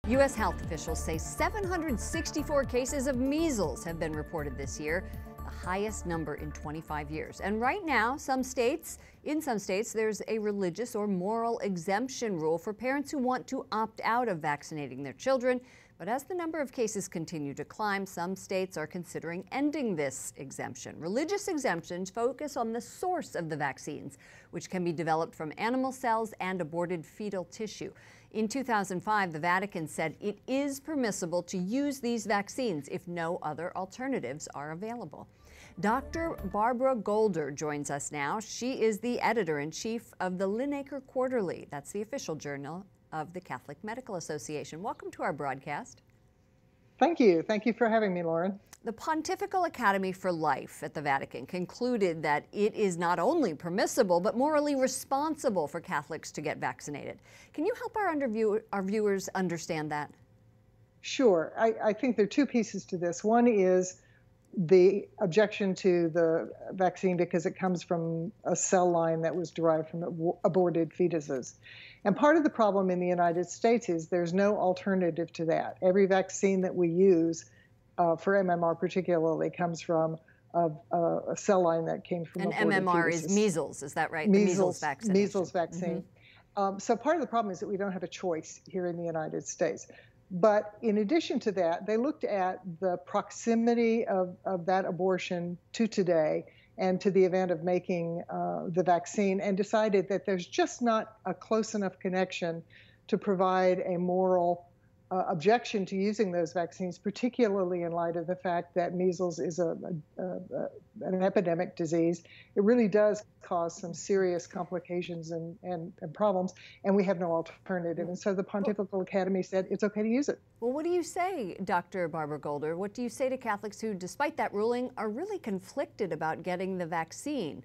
U.S. health officials say 764 cases of measles have been reported this year, the highest number in 25 years. And right now, in some states, there's a religious or moral exemption rule for parents who want to opt out of vaccinating their children. But as the number of cases continue to climb, some states are considering ending this exemption. Religious exemptions focus on the source of the vaccines, which can be developed from animal cells and aborted fetal tissue. In 2005, the Vatican said it is permissible to use these vaccines if no other alternatives are available. Dr. Barbara Golder joins us now. She is the editor-in-chief of the Linacre Quarterly. That's the official journal of the Catholic Medical Association. Welcome to our broadcast. Thank you. Thank you for having me, Lauren. The Pontifical Academy for Life at the Vatican concluded that it is not only permissible, but morally responsible for Catholics to get vaccinated. Can you help our viewers understand that? Sure. I think there are two pieces to this. One is the objection to the vaccine because it comes from a cell line that was derived from aborted fetuses. And part of the problem in the United States is there's no alternative to that. Every vaccine that we use for MMR particularly comes from a cell line that came from aborted MMR fetuses. Is measles, is that right? Measles, the measles measles vaccine. Mm-hmm. So part of the problem is that we don't have a choice here in the United States. But in addition to that, they looked at the proximity of that abortion to today and to the event of making the vaccine and decided that there's just not a close enough connection to provide a moral objection to using those vaccines, particularly in light of the fact that measles is an epidemic disease. It really does cause some serious complications and problems, and we have no alternative. And so the Pontifical Academy said it's okay to use it. Well, what do you say, Dr. Barbara Golder? What do you say to Catholics who, despite that ruling, are really conflicted about getting the vaccine?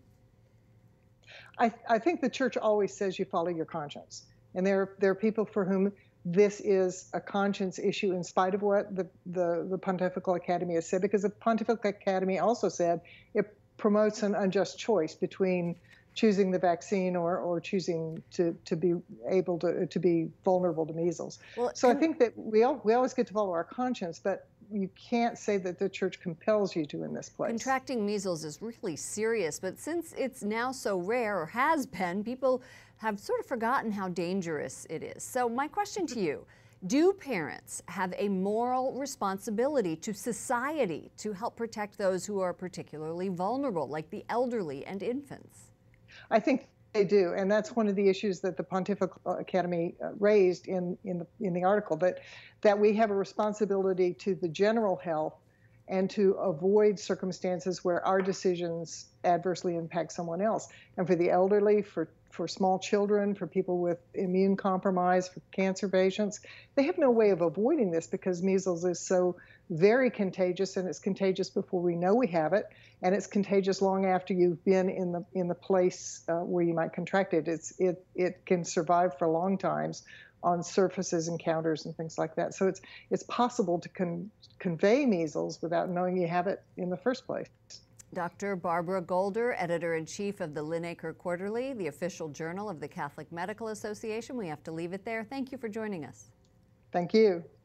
I think the Church always says you follow your conscience. And there are people for whom this is a conscience issue in spite of what the Pontifical Academy has said, because the Pontifical Academy also said it promotes an unjust choice between choosing the vaccine or choosing to be able to be vulnerable to measles. Well, so I think that we always get to follow our conscience, but you can't say that the Church compels you to in this place. Contracting measles is really serious, but since it's now so rare, or has been, people have sort of forgotten how dangerous it is. So my question to you, do parents have a moral responsibility to society to help protect those who are particularly vulnerable, like the elderly and infants? I think they do, and that's one of the issues that the Pontifical Academy raised in the article, that we have a responsibility to the general health and to avoid circumstances where our decisions adversely impact someone else. And for the elderly, for small children, for people with immune compromise, for cancer patients, they have no way of avoiding this because measles is so very contagious, and it's contagious before we know we have it, and it's contagious long after you've been in the place where you might contract it. It can survive for long times on surfaces and counters and things like that. So it's possible to convey measles without knowing you have it in the first place. Dr. Barbara Golder, editor-in-chief of the Linacre Quarterly, the official journal of the Catholic Medical Association. We have to leave it there. Thank you for joining us. Thank you.